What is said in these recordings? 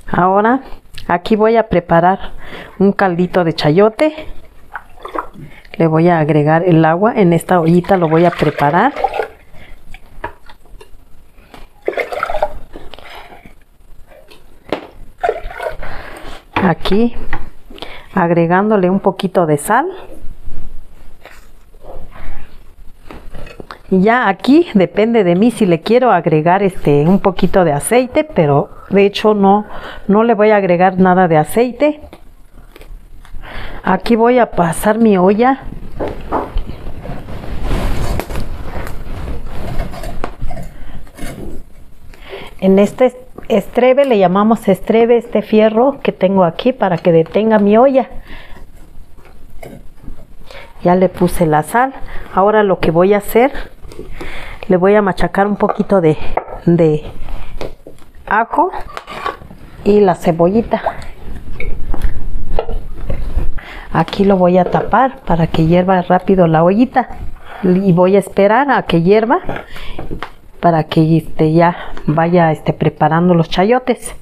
Ahora aquí voy a preparar un caldito de chayote. Le voy a agregar el agua en esta ollita, lo voy a preparar. Aquí agregándole un poquito de sal. Y ya aquí depende de mí si le quiero agregar un poquito de aceite, pero de hecho no le voy a agregar nada de aceite. Aquí voy a pasar mi olla. En este estrebe, le llamamos estrebe, este fierro que tengo aquí para que detenga mi olla. Ya le puse la sal. Ahora lo que voy a hacer, le voy a machacar un poquito de ajo y la cebollita. Aquí lo voy a tapar para que hierva rápido la ollita y voy a esperar a que hierva para que ya vaya preparando los chayotes.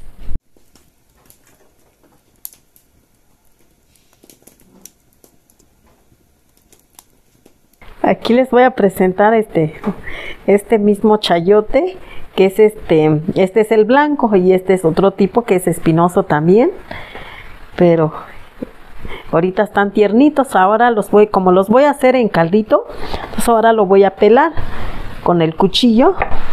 Aquí les voy a presentar este mismo chayote, que es este es el blanco y este es otro tipo que es espinoso también, pero ahorita están tiernitos. Ahora como los voy a hacer en caldito, entonces ahora lo voy a pelar con el cuchillo.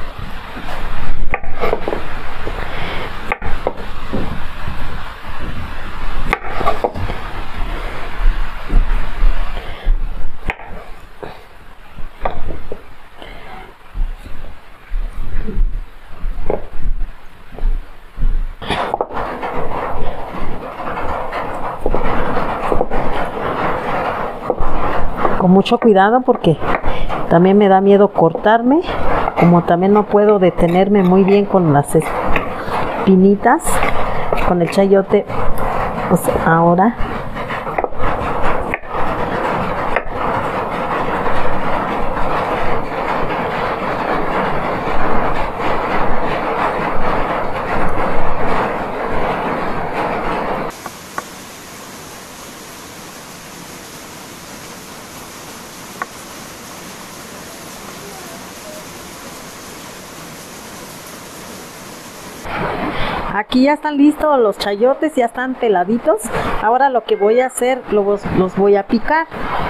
Con mucho cuidado porque también me da miedo cortarme, como también no puedo detenerme muy bien con las espinitas, con el chayote. Pues ahora aquí ya están listos los chayotes, ya están peladitos. Ahora lo que voy a hacer, los voy a picar.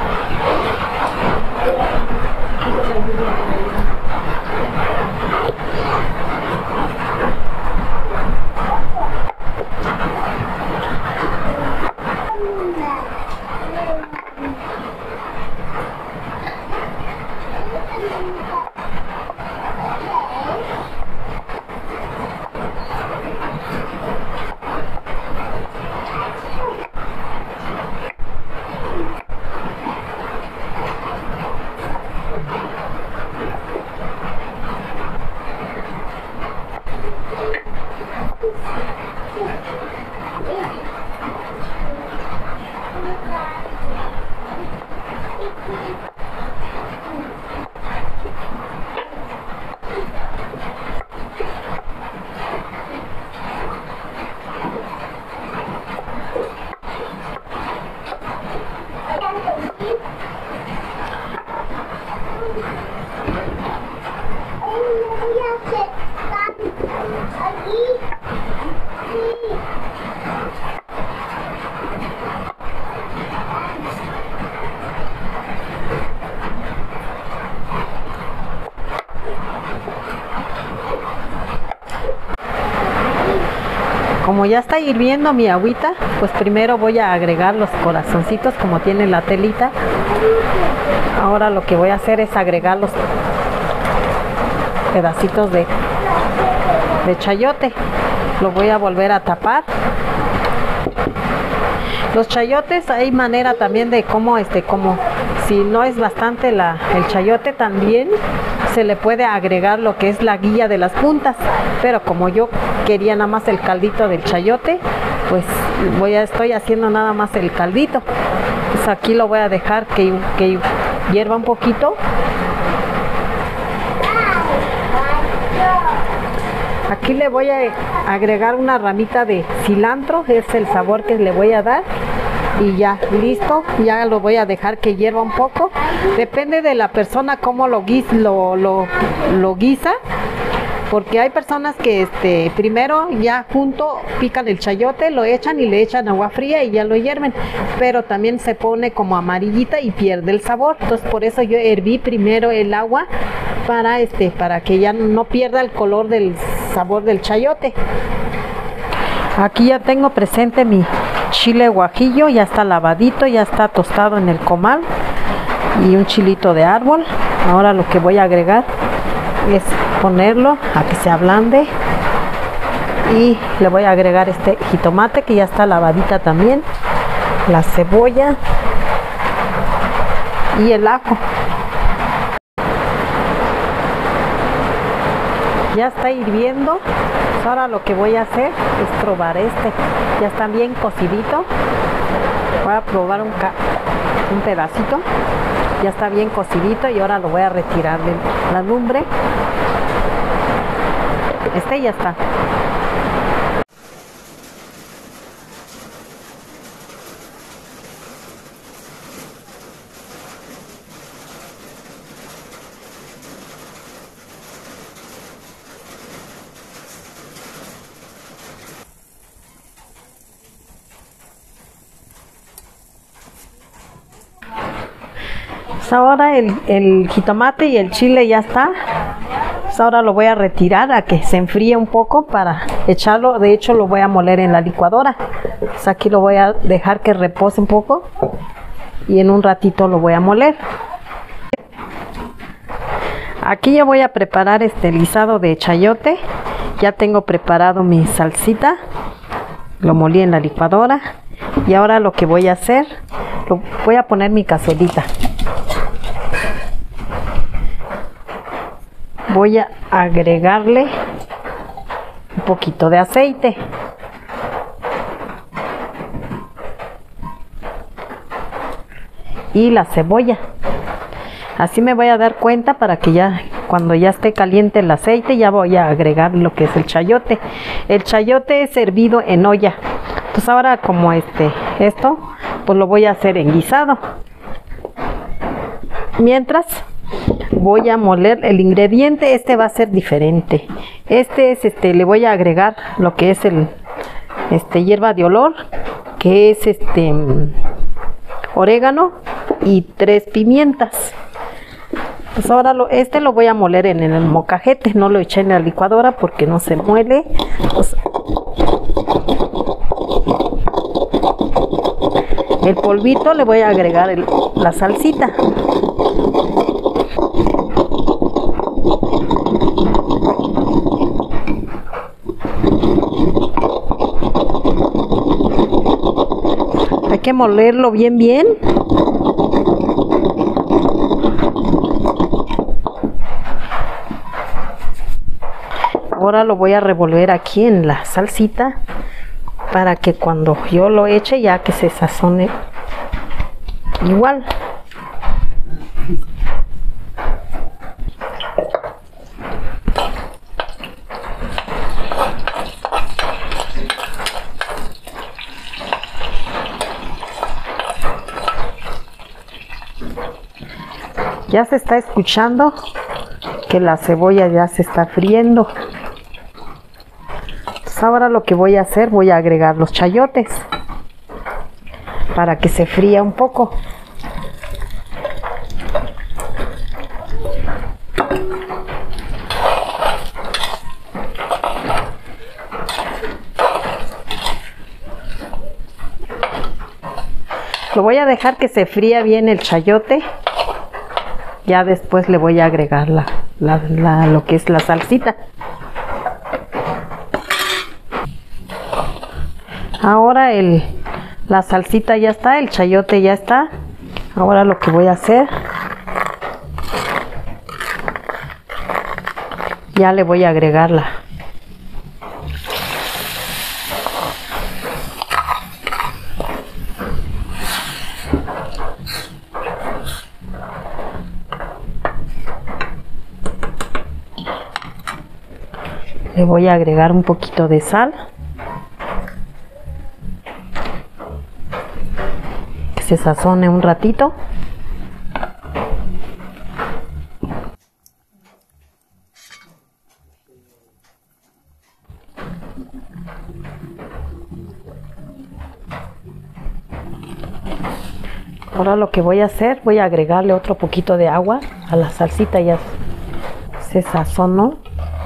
Como ya está hirviendo mi agüita, pues primero voy a agregar los corazoncitos como tiene la telita. Ahora lo que voy a hacer es agregar los pedacitos de chayote. Lo voy a volver a tapar. Los chayotes hay manera también de cómo como si no es bastante el chayote, también se le puede agregar lo que es la guilla de las puntas, pero como yo quería nada más el caldito del chayote, pues estoy haciendo nada más el caldito. Pues aquí lo voy a dejar que hierva un poquito. Aquí le voy a agregar una ramita de cilantro, es el sabor que le voy a dar. Y ya, listo, ya lo voy a dejar que hierva un poco. Depende de la persona cómo lo guisa, porque hay personas que primero ya junto pican el chayote, lo echan y le echan agua fría y ya lo hierven, pero también se pone como amarillita y pierde el sabor. Entonces por eso yo herví primero el agua para que ya no pierda el color del sabor del chayote. Aquí ya tengo presente mi chile guajillo, ya está lavadito, ya está tostado en el comal, y un chilito de árbol. Ahora lo que voy a agregar es ponerlo a que se ablande, y le voy a agregar este jitomate que ya está lavadita también, la cebolla y el ajo. Ya está hirviendo. Ahora lo que voy a hacer es probar ya está bien cocidito. Voy a probar un pedacito, ya está bien cocidito, y ahora lo voy a retirar de la lumbre. Ya está. Ahora el jitomate y el chile ya está. Ahora lo voy a retirar a que se enfríe un poco para echarlo. De hecho lo voy a moler en la licuadora. Aquí lo voy a dejar que repose un poco y en un ratito lo voy a moler. Aquí ya voy a preparar este guisado de chayote. Ya tengo preparado mi salsita, lo molí en la licuadora, y ahora lo que voy a hacer, voy a poner mi cazuelita. Voy a agregarle un poquito de aceite. Y la cebolla. Así me voy a dar cuenta para que ya cuando ya esté caliente el aceite, ya voy a agregar lo que es el chayote. El chayote es servido en olla. Pues ahora como esto, pues lo voy a hacer en guisado. Mientras voy a moler el ingrediente. Va a ser diferente. Le voy a agregar lo que es el hierba de olor, que es orégano, y 3 pimientas. Pues ahora lo voy a moler en el molcajete, no lo eché en la licuadora porque no se muele. Pues, el polvito le voy a agregar la salsita. Hay que molerlo bien. Ahora lo voy a revolver aquí en la salsita para que cuando yo lo eche ya que se sazone igual. Ya se está escuchando que la cebolla ya se está friendo. Entonces ahora lo que voy a hacer, voy a agregar los chayotes para que se fría un poco. Lo voy a dejar que se fría bien el chayote. Ya después le voy a agregar lo que es la salsita. Ahora la salsita ya está, el chayote ya está. Ahora lo que voy a hacer, ya le voy a agregar Le voy a agregar un poquito de sal. Que se sazone un ratito. Ahora lo que voy a hacer, voy a agregarle otro poquito de agua a la salsita, ya se sazonó.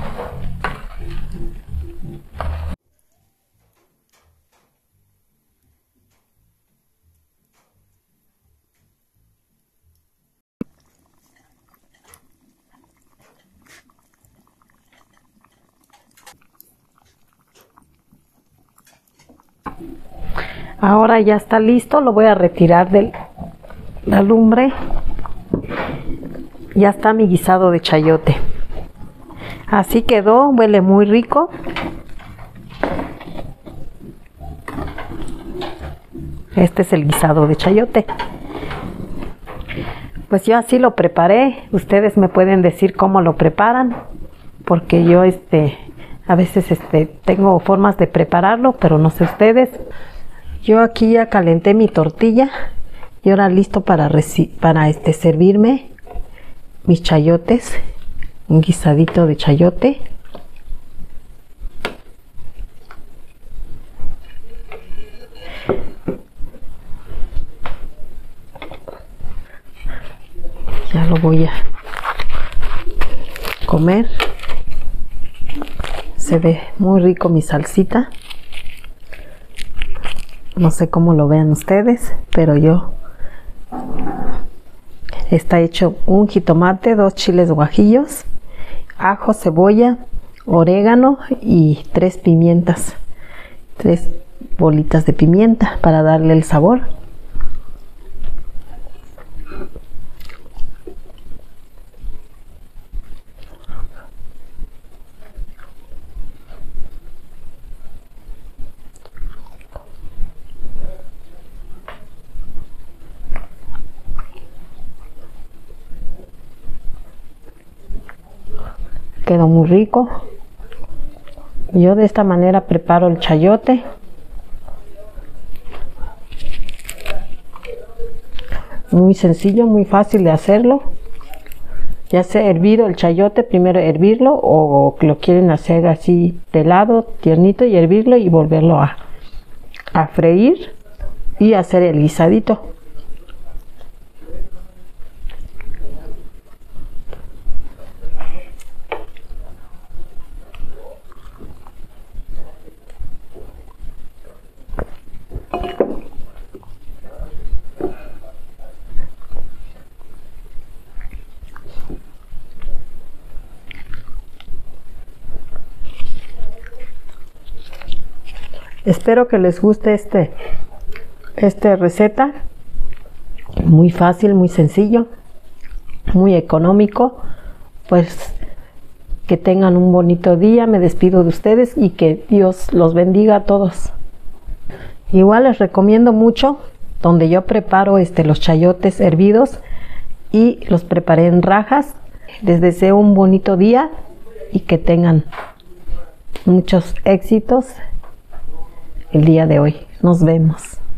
Ahora ya está listo, lo voy a retirar de la lumbre. Ya está mi guisado de chayote. Así quedó, huele muy rico. Este es el guisado de chayote. Pues yo así lo preparé. Ustedes me pueden decir cómo lo preparan, porque yo a veces tengo formas de prepararlo, pero no sé ustedes. Yo aquí ya calenté mi tortilla y ahora listo para servirme mis chayotes, un guisadito de chayote. Ya lo voy a comer. Se ve muy rico mi salsita. No sé cómo lo vean ustedes, pero está hecho un jitomate, 2 chiles guajillos, ajo, cebolla, orégano y 3 pimientas, 3 bolitas de pimienta para darle el sabor. Quedó muy rico. Yo de esta manera preparo el chayote. Muy sencillo, muy fácil de hacerlo. Ya sea hervido el chayote, primero hervirlo, o lo quieren hacer así pelado, tiernito, y hervirlo y volverlo a freír y hacer el guisadito. Espero que les guste esta receta. Muy fácil, muy sencillo, muy económico. Pues que tengan un bonito día. Me despido de ustedes y que Dios los bendiga a todos. Igual les recomiendo mucho donde yo preparo los chayotes hervidos y los preparé en rajas. Les deseo un bonito día y que tengan muchos éxitos el día de hoy. Nos vemos.